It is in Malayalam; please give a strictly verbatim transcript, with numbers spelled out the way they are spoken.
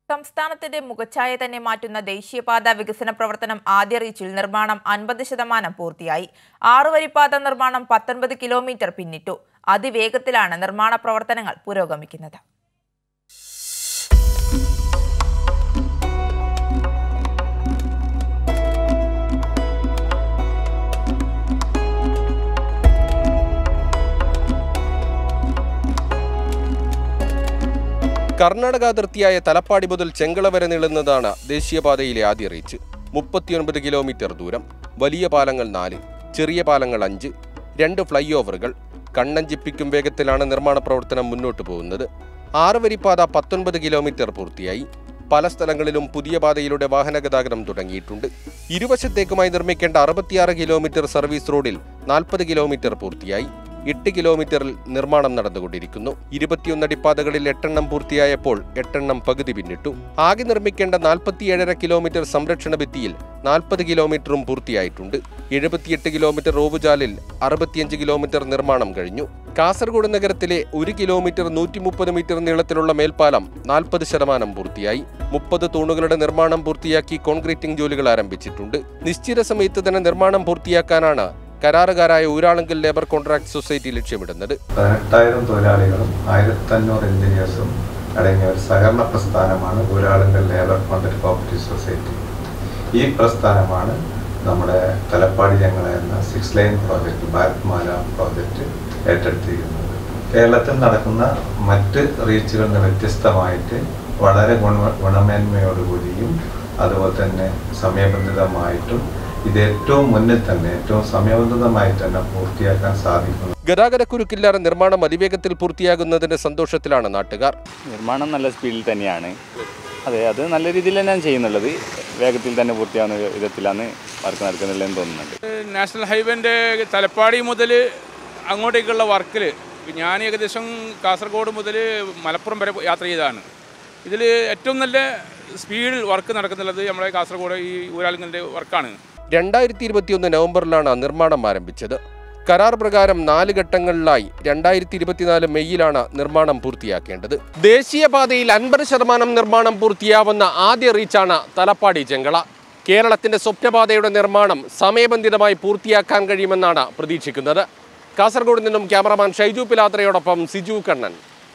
സംസ്ഥാനത്തിന്റെ മുഖച്ഛായ തന്നെ മാറ്റുന്ന ദേശീയപാത വികസന പ്രവർത്തനം ആദ്യ റീച്ചിൽ നിർമ്മാണം അൻപത് ശതമാനം പൂർത്തിയായി. ആറുവരിപ്പാത നിർമ്മാണം പത്തൊൻപത് കിലോമീറ്റർ പിന്നിട്ടു. അതിവേഗത്തിലാണ് നിർമ്മാണ പ്രവർത്തനങ്ങൾ പുരോഗമിക്കുന്നത്. കർണാടക അതിർത്തിയായ തലപ്പാടി മുതൽ ചെങ്കള വരെ നീളുന്നതാണ് ദേശീയപാതയിലെ ആദ്യ റീച്ച്. മുപ്പത്തിയൊൻപത് കിലോമീറ്റർ ദൂരം, വലിയ പാലങ്ങൾ നാല്, ചെറിയ പാലങ്ങൾ അഞ്ച്, രണ്ട് ഫ്ലൈ ഓവറുകൾ. കണ്ണഞ്ചിപ്പിക്കും വേഗത്തിലാണ് നിർമ്മാണ പ്രവർത്തനം മുന്നോട്ട് പോകുന്നത്. ആറുവരിപ്പാത പത്തൊൻപത് കിലോമീറ്റർ പൂർത്തിയായി. പല സ്ഥലങ്ങളിലും പുതിയ പാതയിലൂടെ വാഹന ഗതാഗതം തുടങ്ങിയിട്ടുണ്ട്. ഇരുവശത്തേക്കുമായി നിർമ്മിക്കേണ്ട അറുപത്തിയാറ് കിലോമീറ്റർ സർവീസ് റോഡിൽ നാൽപ്പത് കിലോമീറ്റർ പൂർത്തിയായി. എട്ട് കിലോമീറ്ററിൽ നിർമ്മാണം നടന്നുകൊണ്ടിരിക്കുന്നു. ഇരുപത്തിയൊന്ന് അടിപ്പാതകളിൽ എട്ടെണ്ണം പൂർത്തിയായപ്പോൾ എട്ടെണ്ണം പകുതി പിന്നിട്ടു. ആകെ നിർമ്മിക്കേണ്ട നാൽപ്പത്തിയേഴര കിലോമീറ്റർ സംരക്ഷണ ഭിത്തിയിൽ നാൽപ്പത് കിലോമീറ്ററും പൂർത്തിയായിട്ടുണ്ട്. എഴുപത്തിയെട്ട് കിലോമീറ്റർ ഓവുചാലിൽ അറുപത്തിയഞ്ച് കിലോമീറ്റർ നിർമ്മാണം കഴിഞ്ഞു. കാസർഗോഡ് നഗരത്തിലെ ഒരു കിലോമീറ്റർ നൂറ്റി മുപ്പത് മീറ്റർ നീളത്തിലുള്ള മേൽപ്പാലം നാൽപ്പത് ശതമാനം പൂർത്തിയായി. മുപ്പത് തൂണുകളുടെ നിർമ്മാണം പൂർത്തിയാക്കി കോൺക്രീറ്റിംഗ് ജോലികൾ ആരംഭിച്ചിട്ടുണ്ട്. നിശ്ചിത സമയത്ത് തന്നെ നിർമ്മാണം പൂർത്തിയാക്കാനാണ് കരാറുകാരായ ഊരാളുങ്കൽ ലേബർ കോൺട്രാക്ട് സൊസൈറ്റി ലക്ഷ്യമിടുന്നത്. പതിനെട്ടായിരം തൊഴിലാളികളും ആയിരത്തി അഞ്ഞൂറ് എഞ്ചിനീയേഴ്സും അടങ്ങിയ ഒരു സഹകരണ പ്രസ്ഥാനമാണ് Uralungal labour contract cooperative society. ഈ പ്രസ്ഥാനമാണ് നമ്മുടെ തലപ്പാടി ഞങ്ങൾ എന്ന six line project, Bharat Mala project ഏറ്റെടുത്തിരിക്കുന്നത്. കേരളത്തിൽ നടക്കുന്ന മറ്റ് റീച്ചുകളിൽ നിന്ന് വ്യത്യസ്തമായിട്ട് വളരെ ഗുണ ഗുണമേന്മയോടുകൂടിയും അതുപോലെ തന്നെ സമയബന്ധിതമായിട്ടും ഇത് ഏറ്റവും മുന്നിൽ തന്നെ ഏറ്റവും സമയബന്ധിതമായി തന്നെ പൂർത്തിയാക്കാൻ സാധിക്കുന്നു. ഗതാഗതക്കുരുക്കില്ലാതെ നിർമ്മാണം അതിവേഗത്തിൽ പൂർത്തിയാകുന്നതിന്റെ സന്തോഷത്തിലാണ് നാട്ടുകാർ. നിർമ്മാണം നല്ല സ്പീഡിൽ തന്നെയാണ്. അതെ, അത് നല്ല രീതിയിൽ തന്നെയാണ് ചെയ്യുന്നുള്ളത്. വേഗത്തിൽ തന്നെ പൂർത്തിയാകുന്ന വിധത്തിലാണ് വർക്ക് നടക്കുന്നില്ലെന്ന് തോന്നുന്നുണ്ട്. നാഷണൽ ഹൈവേൻ്റെ തലപ്പാടി മുതൽ അങ്ങോട്ടേക്കുള്ള വർക്കിൽ ഞാൻ ഏകദേശം കാസർഗോഡ് മുതൽ മലപ്പുറം വരെ യാത്ര ചെയ്തതാണ്. ഇതിൽ ഏറ്റവും നല്ല സ്പീഡിൽ വർക്ക് നടക്കുന്നുള്ളത് നമ്മുടെ കാസർഗോഡ് ഈ ഊരാളുങ്കലിൻ്റെ വർക്കാണ്. രണ്ടായിരത്തി ഇരുപത്തിയൊന്ന് നവംബറിലാണ് നിർമ്മാണം ആരംഭിച്ചത്. കരാർ പ്രകാരം നാല് ഘട്ടങ്ങളിലായി രണ്ടായിരത്തി ഇരുപത്തിനാല് മെയ്യിലാണ് നിർമ്മാണം പൂർത്തിയാക്കേണ്ടത്. ദേശീയപാതയിൽ അൻപത് ശതമാനം നിർമ്മാണം പൂർത്തിയാവുന്ന ആദ്യ റീച്ചാണ് തലപ്പാടി ചെങ്കള. കേരളത്തിന്റെ സ്വപ്നപാതയുടെ നിർമ്മാണം സമയബന്ധിതമായി പൂർത്തിയാക്കാൻ കഴിയുമെന്നാണ് പ്രതീക്ഷിക്കുന്നത്. കാസർഗോഡ് നിന്നും ക്യാമറമാൻ ഷൈജു പിലാത്രയോടൊപ്പം സിജു കണ്ണൻ.